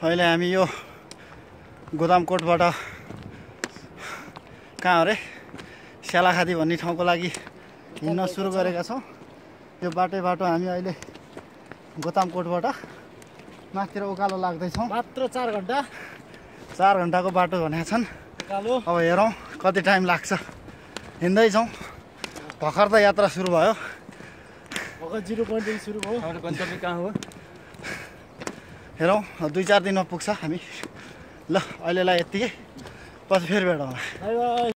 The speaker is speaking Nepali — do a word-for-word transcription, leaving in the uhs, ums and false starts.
अहिले हामी यो गोदामकोटबाट कहाँ अरे स्यालाखादी भन्ने ठाउँको लागि हिँड्न सुरु गरेका छौँ। यो बाटै बाटो हामी अहिले गोदामकोटबाट माथितिर उकालो लाग्दैछौँ। मात्र चार घन्टा चार घन्टाको बाटो भनेका छन्। उकालो अब हेरौँ कति टाइम लाग्छ। हिँड्दैछौँ, भर्खर त यात्रा सुरु भयो। भर्खर जिरो पोइन्टदेखि सुरु भयो। गन्तव्य कहाँ हो? हेरौँ दुई चार दिनमा पुग्छ हामी। ल अहिलेलाई यत्तिकै, पछि फेरि भेटौँला। By by.